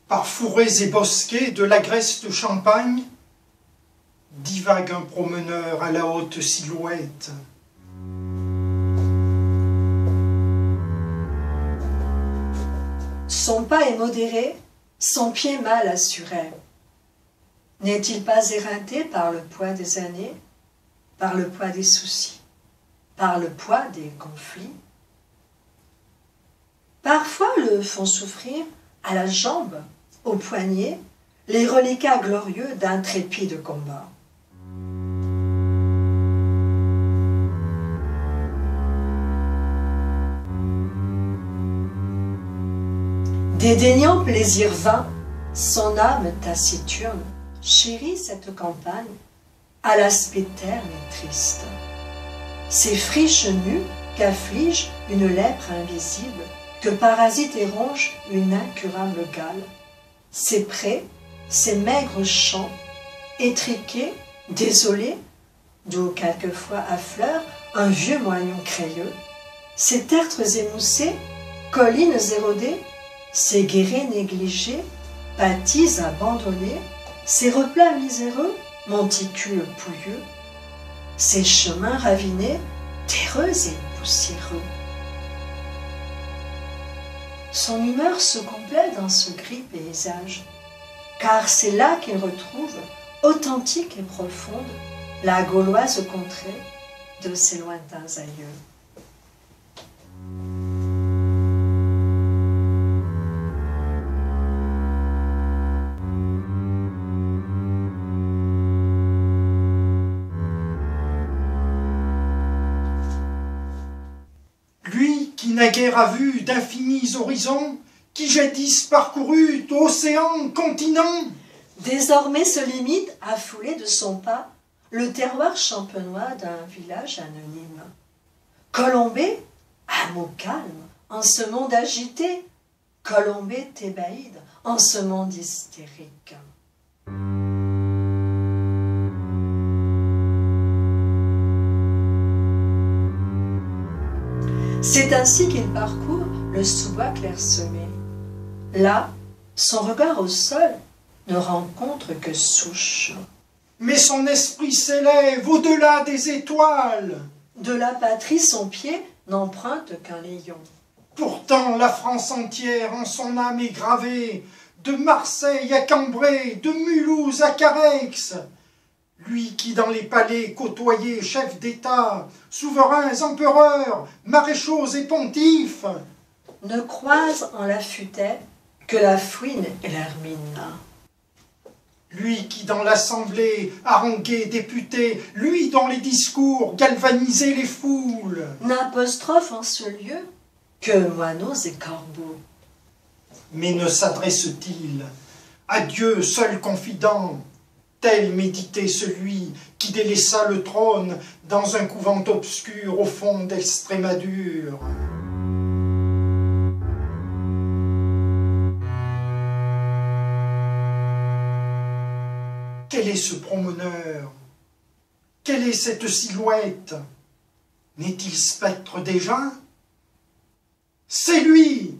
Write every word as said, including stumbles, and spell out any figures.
Par fourrés et bosquets de l'agreste Champagne, divague un promeneur à la haute silhouette. Son pas est modéré, son pied mal assuré. N'est-il pas éreinté par le poids des années, par le poids des soucis, par le poids des conflits? Parfois le font souffrir à la jambe, au poignet, les reliquats glorieux d'un trépide combat. Dédaignant plaisir vain, son âme taciturne chérit cette campagne à l'aspect terne et triste. Ses friches nues qu'afflige une lèpre invisible, que parasite et ronge une incurable gale. Ses prés, ses maigres champs, étriqués, désolés, d'où quelquefois affleure un vieux moignon crayeux, ses tertres émoussés, collines érodées, ses guérets négligés, pâtis abandonnés, ses replats miséreux, monticules pouilleux, ses chemins ravinés, terreux et poussiéreux. Son humeur se complaît dans ce gris paysage, car c'est là qu'il retrouve, authentique et profonde, la gauloise contrée de ses lointains aïeux. Lui qui naguère a vu d'infinis horizons, qui jadis parcourut océans, continents, désormais se limite à fouler de son pas le terroir champenois d'un village anonyme. Colombé, hameau calme, en ce monde agité, Colombé Thébaïde, en ce monde hystérique. C'est ainsi qu'il parcourt le sous-bois clairsemé. Là, son regard au sol ne rencontre que souche. Mais son esprit s'élève au-delà des étoiles. De la patrie, son pied n'emprunte qu'un léon. Pourtant, la France entière en son âme est gravée, de Marseille à Cambrai, de Mulhouse à Carhaix. Lui qui dans les palais côtoyait chefs d'État, souverains, empereurs, maréchaux et pontifes, ne croise en la futaie que la fouine et l'hermine. Lui qui dans l'assemblée haranguait députés, lui dont les discours galvanisaient les foules, n'apostrophe en ce lieu que moineaux et corbeaux. Mais ne s'adresse-t-il à Dieu seul confident, tel méditait celui qui délaissa le trône dans un couvent obscur au fond d'Extrémadure? Quel est ce promeneur? Quelle est cette silhouette? N'est-il spectre déjà? C'est lui!